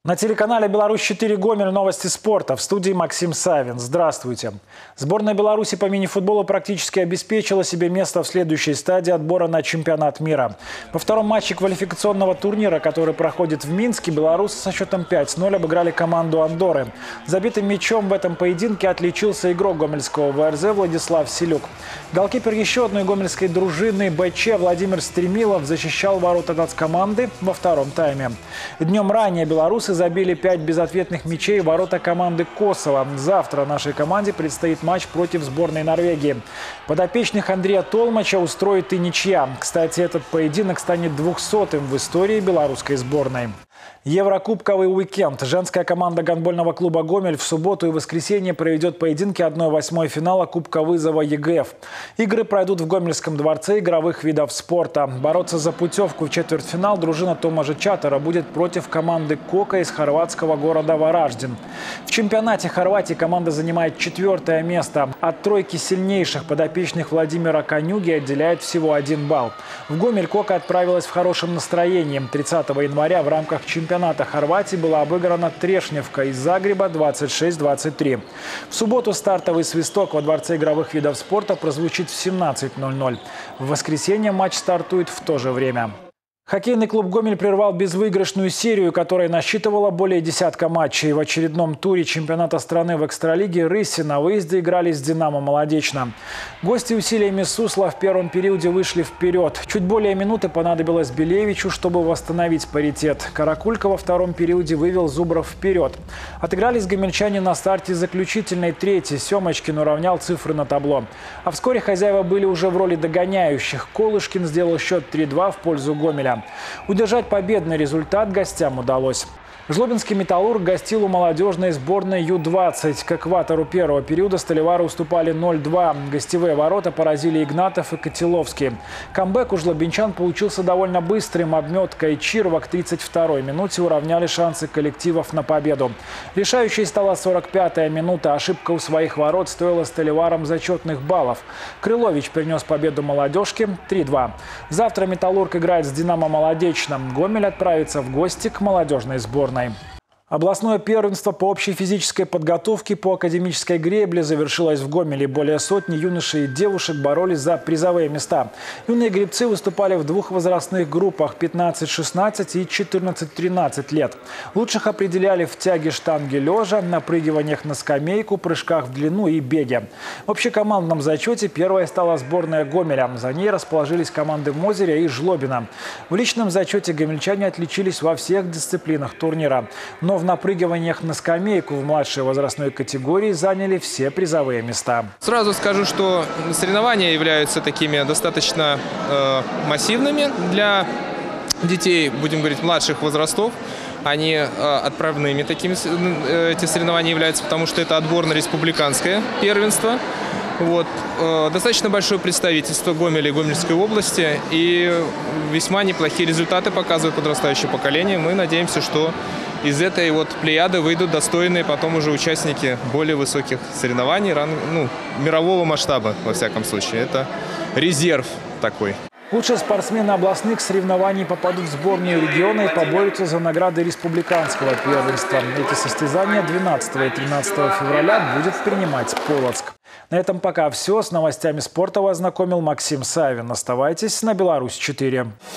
На телеканале «Беларусь-4» Гомель новости спорта. В студии Максим Савин. Здравствуйте. Сборная Беларуси по мини-футболу практически обеспечила себе место в следующей стадии отбора на чемпионат мира. Во втором матче квалификационного турнира, который проходит в Минске, белорусы со счетом 5-0 обыграли команду Андорры. Забитым мячом в этом поединке отличился игрок гомельского ВРЗ Владислав Селюк. Голкипер еще одной гомельской дружины БЧ Владимир Стремилов защищал ворота нацкоманды во втором тайме. Днем ранее белорусы забили 5 безответных мячей в ворота команды Косово. Завтра нашей команде предстоит матч против сборной Норвегии. Подопечных Андрея Толмача устроит и ничья. Кстати, этот поединок станет 200-м в истории белорусской сборной. Еврокубковый уикенд. Женская команда гандбольного клуба «Гомель» в субботу и воскресенье проведет поединки 1/8 финала Кубка вызова ЕГФ. Игры пройдут в Гомельском дворце игровых видов спорта. Бороться за путевку в четвертьфинал дружина Томажа Чатера будет против команды «Кока» из хорватского города Вараждин. В чемпионате Хорватии команда занимает 4-е место. От тройки сильнейших подопечных Владимира Конюги отделяет всего 1 балл. В Гомель «Кока» отправилась в хорошем настроении. 30 января в рамках чемпионата Хорватии была обыграна Трешневка из Загреба 26-23. В субботу стартовый свисток во Дворце игровых видов спорта прозвучит в 17:00. В воскресенье матч стартует в то же время. Хоккейный клуб «Гомель» прервал безвыигрышную серию, которая насчитывала более десятка матчей. В очередном туре чемпионата страны в экстралиге «Рыси» на выезде играли с «Динамо» Молодечно. Гости усилиями Сусла в первом периоде вышли вперед. Чуть более минуты понадобилось Белевичу, чтобы восстановить паритет. Каракулько во втором периоде вывел Зубров вперед. Отыгрались гомельчане на старте заключительной трети. Семочкин уравнял цифры на табло. А вскоре хозяева были уже в роли догоняющих. Колышкин сделал счет 3-2 в пользу Гомеля. Удержать победный результат гостям удалось. Жлобинский «Металлург» гостил у молодежной сборной Ю-20. К экватору первого периода столевары уступали 0-2. Гостевые ворота поразили Игнатов и Котеловский. Камбэк у жлобинчан получился довольно быстрым. Обметка и Чирва к 32-й минуте уравняли шансы коллективов на победу. Решающей стала 45-я минута. Ошибка у своих ворот стоила столеварам зачетных баллов. Крылович принес победу молодежке 3-2. Завтра «Металлург» играет с «Динамо» Молодечно. Гомель отправится в гости к молодежной сборной. Областное первенство по общей физической подготовке по академической гребле завершилось в Гомеле. Более сотни юношей и девушек боролись за призовые места. Юные гребцы выступали в двух возрастных группах – 15-16 и 14-13 лет. Лучших определяли в тяге штанги лежа, напрыгиваниях на скамейку, прыжках в длину и беге. В общекомандном зачете первой стала сборная Гомеля. За ней расположились команды Мозыря и Жлобина. В личном зачете гомельчане отличились во всех дисциплинах турнира. Но в напрыгиваниях на скамейку в младшей возрастной категории заняли все призовые места. Сразу скажу, что соревнования являются такими достаточно массивными для детей, будем говорить, младших возрастов. Они отправными такими эти соревнования являются, потому что это отбор на республиканское первенство. Вот. Достаточно большое представительство Гомеля и Гомельской области, и весьма неплохие результаты показывает подрастающее поколение. Мы надеемся, что из этой вот плеяды выйдут достойные потом уже участники более высоких соревнований, мирового масштаба, во всяком случае. Это резерв такой. Лучшие спортсмены областных соревнований попадут в сборную региона и поборются за награды республиканского первенства. Эти состязания 12 и 13 февраля будет принимать Полоцк. На этом пока все. С новостями спорта вас ознакомил Максим Савин. Оставайтесь на «Беларусь-4».